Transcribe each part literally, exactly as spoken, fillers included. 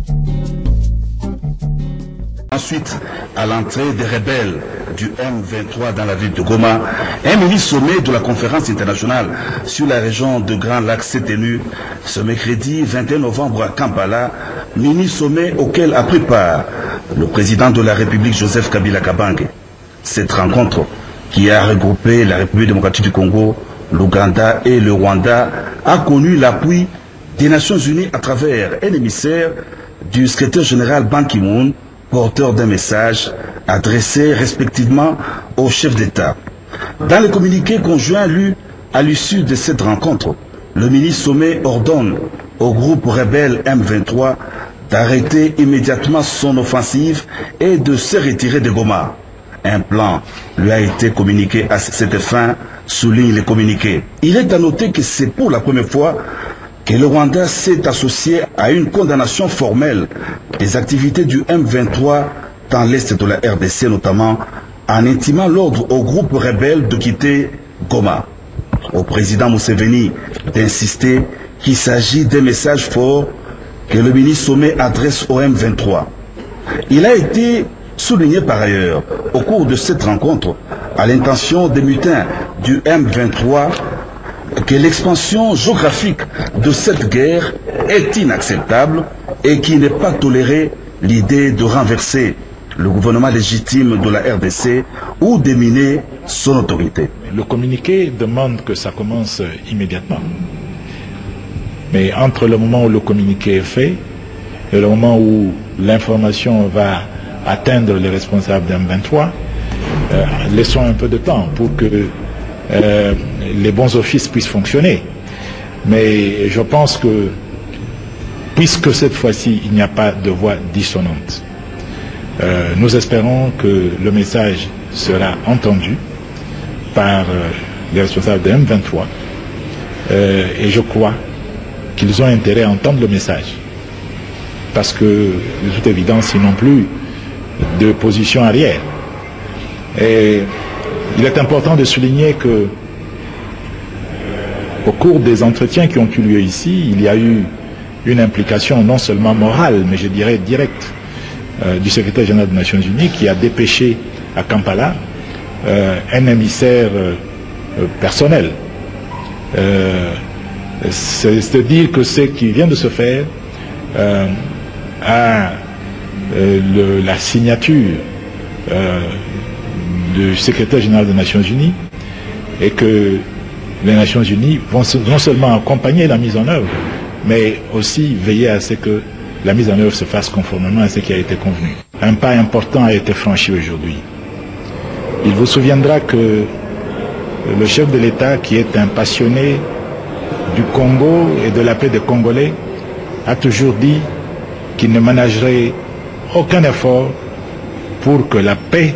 Ensuite, à l'entrée des rebelles du M vingt-trois dans la ville de Goma, un mini-sommet de la conférence internationale sur la région de Grand Lac s'est tenu ce mercredi vingt et un novembre à Kampala, mini-sommet auquel a pris part le président de la République Joseph Kabila Kabange. Cette rencontre, qui a regroupé la République démocratique du Congo, l'Ouganda et le Rwanda, a connu l'appui des Nations Unies à travers un émissaire du secrétaire général Ban Ki-moon, porteur d'un message adressé respectivement aux chefs d'État. Dans le communiqué conjoint lu à l'issue de cette rencontre, le mini-sommet ordonne au groupe rebelle M vingt-trois d'arrêter immédiatement son offensive et de se retirer de Goma. Un plan lui a été communiqué à cette fin, souligne le communiqué. Il est à noter que c'est pour la première fois que le Rwanda s'est associé à une condamnation formelle des activités du M vingt-trois dans l'est de la R D C, notamment en intimant l'ordre au groupe rebelle de quitter Goma. Au président Museveni d'insister qu'il s'agit d'un message fort que le mini-sommet adresse au M vingt-trois. Il a été souligné par ailleurs au cours de cette rencontre à l'intention des mutins du M vingt-trois que l'expansion géographique de cette guerre est inacceptable et qu'il n'est pas toléré l'idée de renverser le gouvernement légitime de la R D C ou de miner son autorité. Le communiqué demande que ça commence immédiatement. Mais entre le moment où le communiqué est fait et le moment où l'information va atteindre les responsables d'un M vingt-trois, euh, laissons un peu de temps pour que euh, les bons offices puissent fonctionner. Mais je pense que, puisque cette fois-ci, il n'y a pas de voix dissonante, euh, nous espérons que le message sera entendu par euh, les responsables de M vingt-trois. Euh, et je crois qu'ils ont intérêt à entendre le message. Parce que, de toute évidence, ils n'ont plus de position arrière. Et il est important de souligner que au cours des entretiens qui ont eu lieu ici, il y a eu une implication non seulement morale, mais je dirais directe, euh, du secrétaire général des Nations Unies qui a dépêché à Kampala euh, un émissaire euh, personnel. Euh, C'est-à-dire que ce qui vient de se faire euh, a euh, le, la signature euh, du secrétaire général des Nations Unies et que les Nations Unies vont non seulement accompagner la mise en œuvre, mais aussi veiller à ce que la mise en œuvre se fasse conformément à ce qui a été convenu. Un pas important a été franchi aujourd'hui. Il vous souviendra que le chef de l'État, qui est un passionné du Congo et de la paix des Congolais, a toujours dit qu'il ne ménagerait aucun effort pour que la paix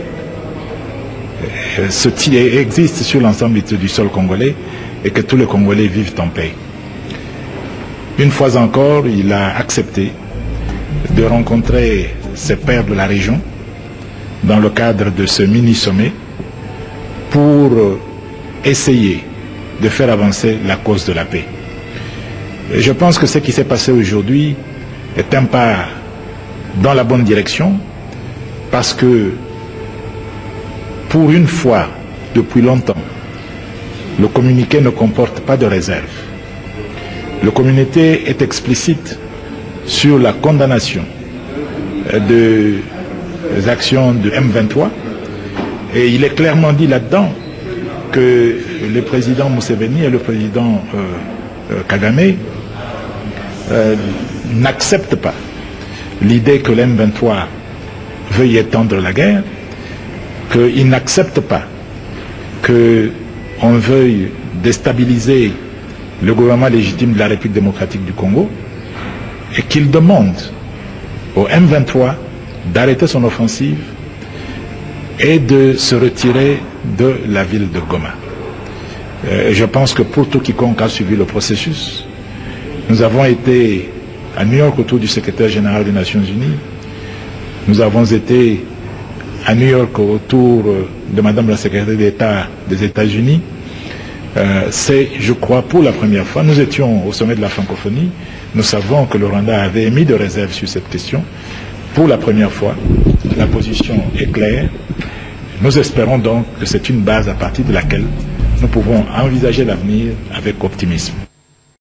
ce existe sur l'ensemble du sol congolais et que tous les Congolais vivent en paix. Une fois encore, il a accepté de rencontrer ses pairs de la région dans le cadre de ce mini-sommet pour essayer de faire avancer la cause de la paix. Et je pense que ce qui s'est passé aujourd'hui est un pas dans la bonne direction parce que pour une fois, depuis longtemps, le communiqué ne comporte pas de réserve. Le communiqué est explicite sur la condamnation des actions de M vingt-trois et il est clairement dit là-dedans que le président Museveni et le président euh, euh, Kagame euh, n'acceptent pas l'idée que l'M vingt-trois veuille étendre la guerre, qu'ils n'acceptent pas qu'on veuille déstabiliser le gouvernement légitime de la République démocratique du Congo et qu'ils demandent au M vingt-trois d'arrêter son offensive et de se retirer de la ville de Goma. Euh, je pense que pour tout quiconque a suivi le processus, nous avons été à New York autour du secrétaire général des Nations Unies, nous avons été à New York autour de Madame la secrétaire d'État des États-Unis, Euh, c'est, je crois, pour la première fois, nous étions au sommet de la francophonie, nous savons que le Rwanda avait émis de réserves sur cette question. Pour la première fois, la position est claire. Nous espérons donc que c'est une base à partir de laquelle nous pouvons envisager l'avenir avec optimisme.